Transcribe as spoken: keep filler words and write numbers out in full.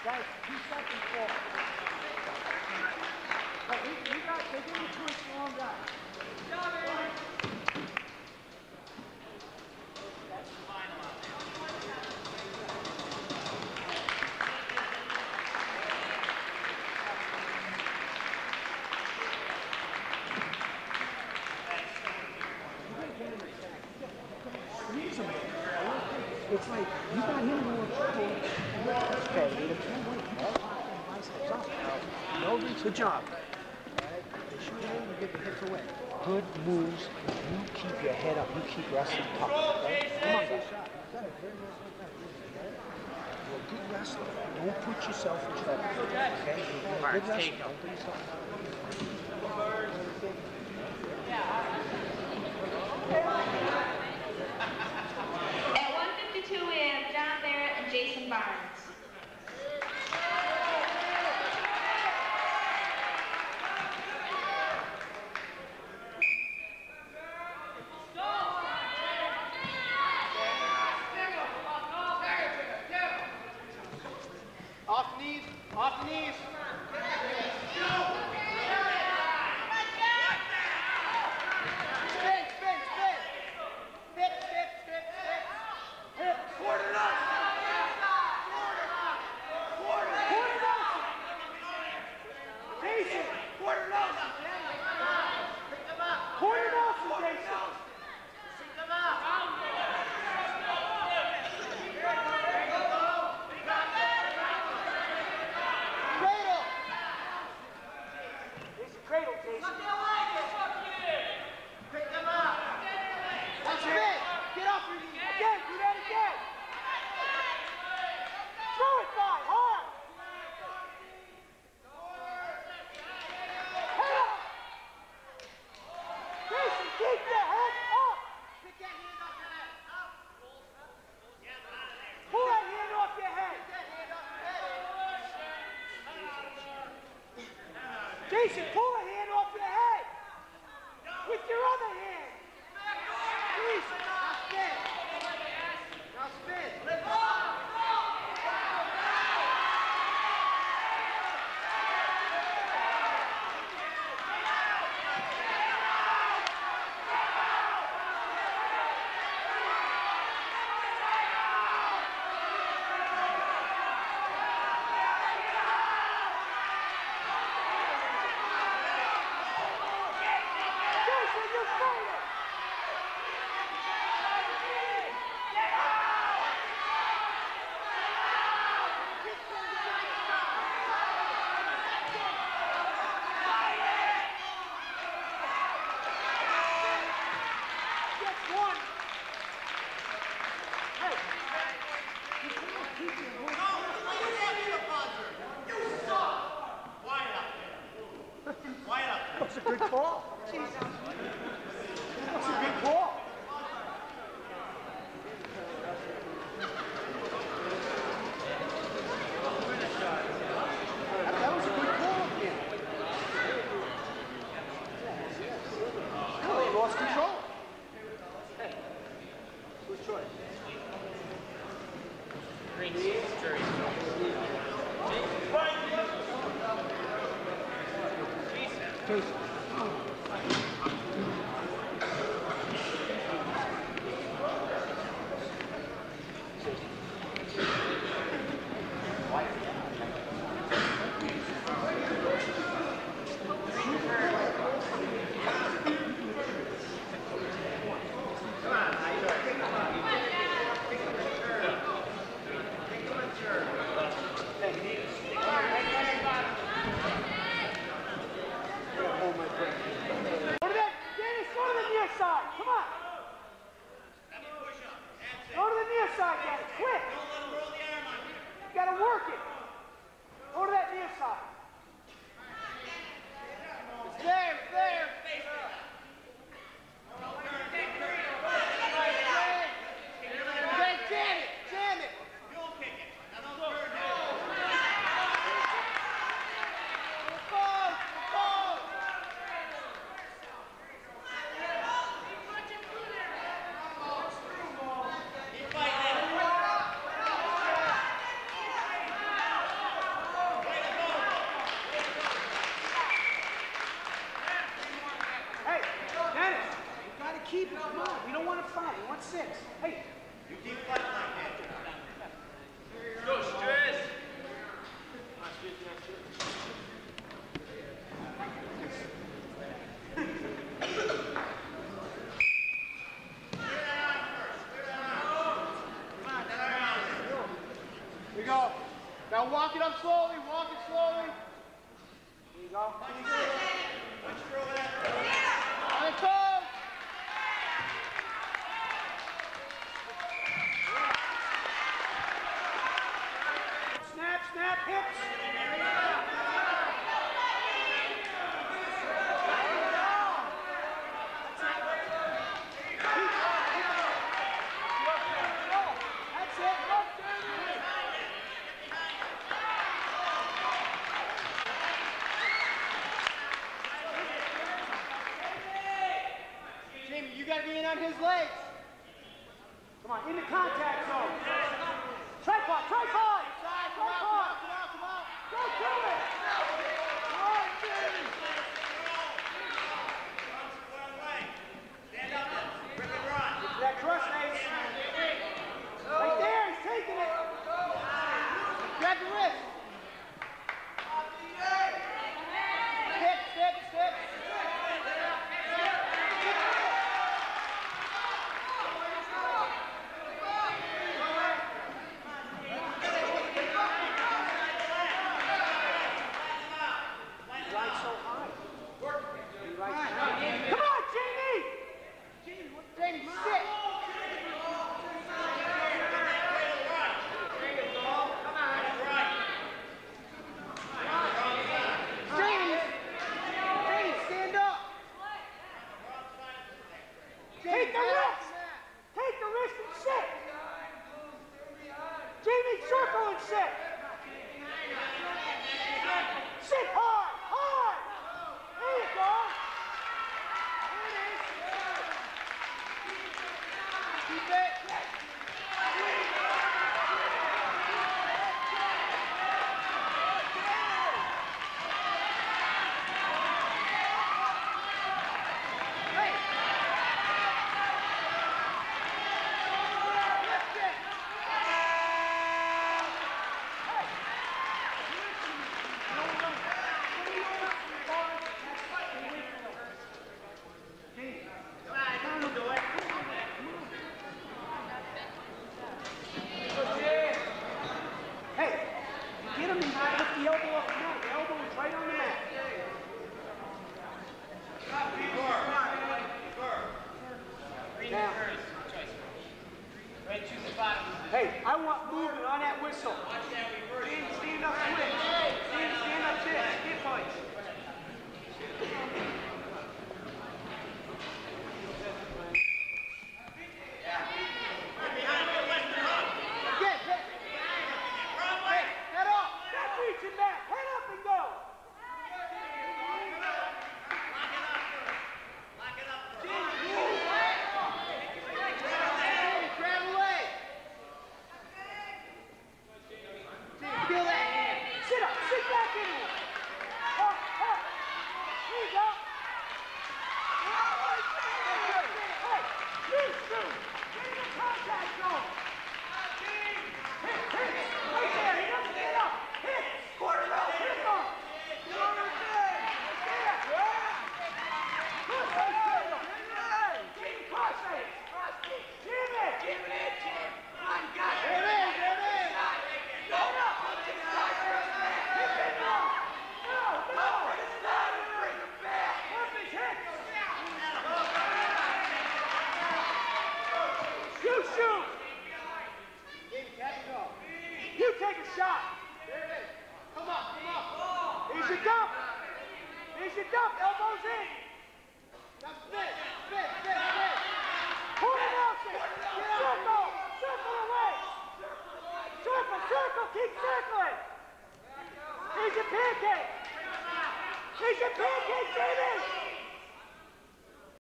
Guys, two seconds for. But we, we got, they're going to push long guys. That's the final out there. It's like, you got him more trouble. Okay, you can't wait. Biceps up. No reach. Good job. They shoot in and get the hips away. Good moves. You keep your head up. You keep wrestling tough. Okay? Come on, guys. You're a good wrestler. Don't put yourself in trouble. Okay? You're a good wrestler. Don't put yourself in trouble. Two we have John Barrett and Jason Barnes. Off knees, off knees. Jason, pull a hand off your head with your other hand. Please. Now spin. Now spin. Lift up. That's a good ball. Jesus. That's a good ball. That was a good ball again. No, they lost control. Hey, good choice. Green jury. Jason. Oh my Here you go. Now walk it up slowly, walk it slowly. Here you go. On the toes. Snap, snap, hips. That's it. Up, Jamie. Jamie, you got to be in on his legs. Come on, in the contact zone. Tripod, tripod. Come on, come on, come on, come on. Go to it. Come on, Jamie. Stand up then. Rip and run. Get to that crush, Ace. Right there, he's taking it. Grab the wrist. Step, step, step. Right so high. Right. Come on, Jamie! Jamie, sit! Jamie! Jamie, stand up! Take the wrist! Take the wrist and sit! Jamie, circle and sit! Sit hard! Hard! There you go! There it is! Keep it! Hey! Lift it! Hey, get him and lift the elbow up. No, the elbow is right on the mat. Now, hey, I want movement on that whistle. Stand, stand up, switch. Stand, stand up, this. Hip punch. Get, get. Hey, head up. Stop reaching back. Head up and go. Grab away. Feel that hand. Sit up. Sit back in it. Up, up. There you go. Hey, you shoot. Get in the contact zone. Hit, hit. Right there. He doesn't get up. Hit. Quarter out. Hit him. You're on the thing. Stand. Cross face, Daniel. Jimmy, cross face. Jimmy. Jimmy. On, got it. There it is. There it is. Get up. Hit him up. No, no. Bring him back. Flip his hips. You shoot. You take a shot. There it is. Come on, come on. Here's your dump. Here's your dump. Elbows in. Now spin, spin, spin, spin. Corner Nelson. Circle. Circle away. Circle, circle. Keep circling. Here's your pancake. Here's your pancake, David.